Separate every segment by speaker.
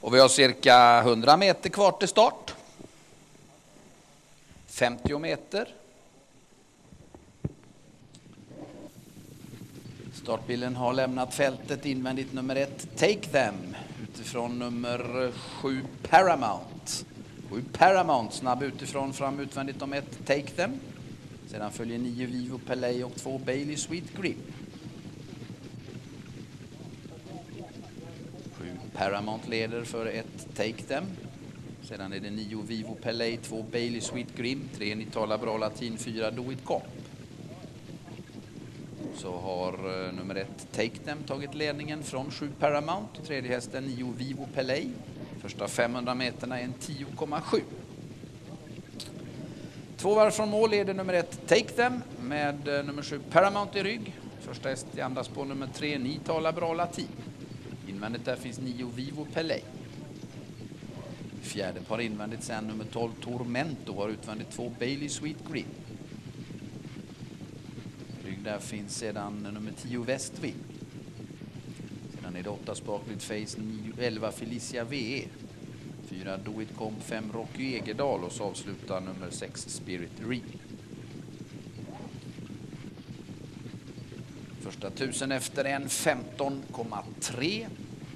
Speaker 1: Och vi har cirka 100 meter kvar till start. 50 meter. Startbilen har lämnat fältet invändigt nummer 1, Take Them, utifrån nummer 7, Paramount. 7 Paramount, snabb utifrån, fram utvändigt om 1, Take Them. Sedan följer 9 Vivo Pelé och 2 Bailey Sweet Grip. 7 Paramount leder för 1, Take Them. Sedan är det 9 Vivo Pelé, 2 Bailey Sweet Grim, 3 Nitala Bra Latin, 4 Do It Comp. Så har nummer 1 Take Them tagit ledningen från 7 Paramount. Tredje hästen 9 Vivo Pelé. Första 500 meterna är en 10,7. 2 varv från mål leder nummer 1 Take Them med nummer 7 Paramount i rygg. Första häst i andra spår nummer 3 Nitala Bra Latin. Invändigt där finns 9 Vivo Pelé. Fjärde par invändigt sen nummer 12 Tormento, har utvändigt 2 Bailey Sweet Green. Rygg där finns sedan nummer 10 Westwind. Sedan är det 8 Sparklet Face, 11 Felicia VE. 4 Do It Comp, 5 Rocky Egedal och så avslutar nummer 6 Spirit Real. Första 1000 efter en 15,3.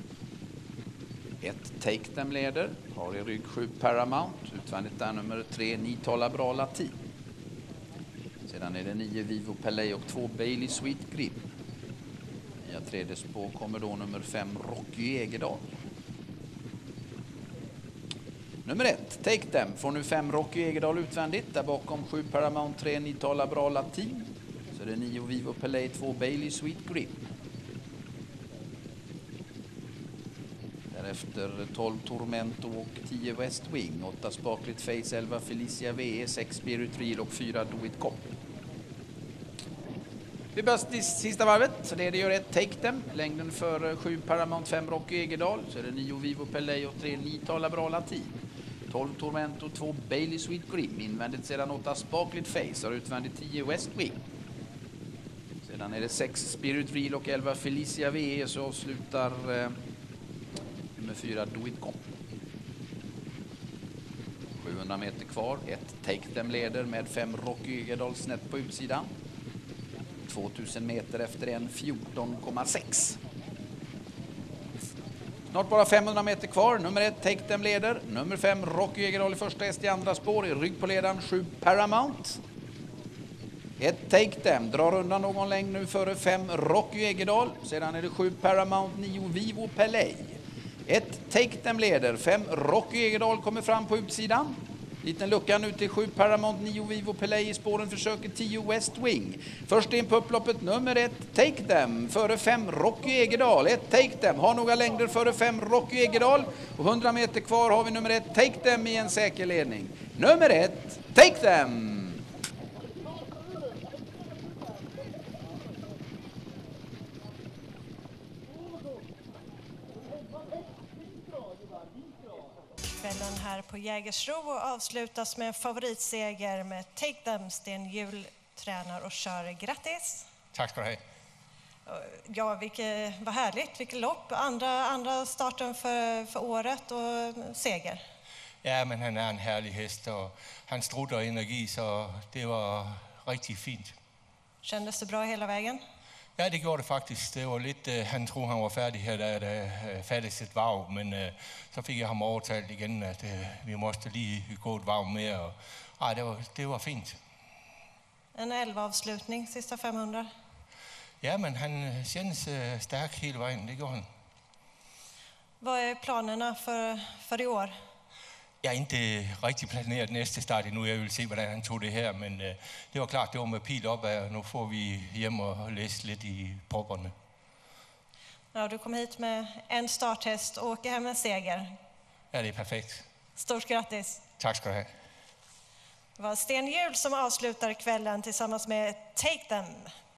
Speaker 1: 1 Take Them leder, har i rygg 7 Paramount, utvändigt där nummer 3 Nitala Bra Latin. Sedan är det 9 Vivo Pelé och 2 Bailey Sweet Grip. Nya tredje spår kommer då nummer 5 Rocky Egedal. Nummer 1 Take Them får nu 5 Rocky Egedal utvändigt, där bakom 7 Paramount, 3 Nitala Bra Latin. Så är det 9 Vivo Pelé, 2 Bailey Sweet Grip. Därefter 12 Tormento och 10 West Wing, 8 Sparklet Face, 11 Felicia VE, 6 Spirit Real och 4 Do It Comp. Vi börjar sista varvet, så det gör 1 Take Them. Längden för 7 Paramount, 5 Rocky Egedal, så är det 9 Vivo Pelé och 3 Nitala Bra Latin. 12 Tormento, 2 Bailey Sweet Grim. Invändigt sedan 8 Sparklet Face, har utvändigt 10 West Wing. Sedan är det 6 Spirit Real och 11 Felicia VE, så avslutar nummer 4 Do It Comp. 700 meter kvar, 1 Take Them leder med 5 Rocky Egedal snett på utsidan. 2000 meter efter en 14,6. Snart bara 500 meter kvar. Nummer 1 Take Them leder. Nummer 5 Rocky Egedal i första häst i andra spår. I rygg på ledaren 7 Paramount. 1 Take Them drar undan någon längd nu före 5 Rocky Egedal. Sedan är det 7 Paramount, 9 Vivo Pelé. 1 Take Them leder. 5 Rocky Egedal kommer fram på utsidan. Liten lucka nu till 7 Paramount, 9 Vivo Pelé i spåren, försöker 10 West Wing. Först in på upploppet nummer 1 Take Them före 5 Rocky Egedal. 1 Take Them har några längder före 5 Rocky Egedal. Och 100 meter kvar har vi nummer 1 Take Them i en säker ledning. Nummer 1 Take Them.
Speaker 2: Kvällen här på Jägersro och avslutas med en favoritseger med Take Them. Sten Hjul tränar och kör. Grattis!
Speaker 3: Tack ska du ha.
Speaker 2: Ja, vad härligt, vilket lopp. Andra starten för året och seger.
Speaker 3: Ja, men han är en härlig häst och han strutar energi, så det var riktigt fint.
Speaker 2: Kändes det bra hela vägen?
Speaker 3: Ja, det gjorde det faktiskt. Det var lite, han tror han var färdig här där det färdigt ett varv, men så fick jag ham övertalat igen att vi måste lige gå ett varv mer. Och, ja, det var fint.
Speaker 2: En 11-avslutning, sista 500.
Speaker 3: Ja, men han känns stark hela vägen, det går han.
Speaker 2: Vad är planerna för i år?
Speaker 3: Jag har inte riktigt planerat nästa start nu. Jag vill se hur han tog det här, men det var klart, det var med pil upp. Nu får vi hem och läsa lite i proppen.
Speaker 2: Ja, du kom hit med en starthäst och åker hem en seger.
Speaker 3: Ja, det är perfekt.
Speaker 2: Stort grattis.
Speaker 3: Tack ska du ha.
Speaker 2: Det var Sten Hjul som avslutar kvällen tillsammans med Take Them.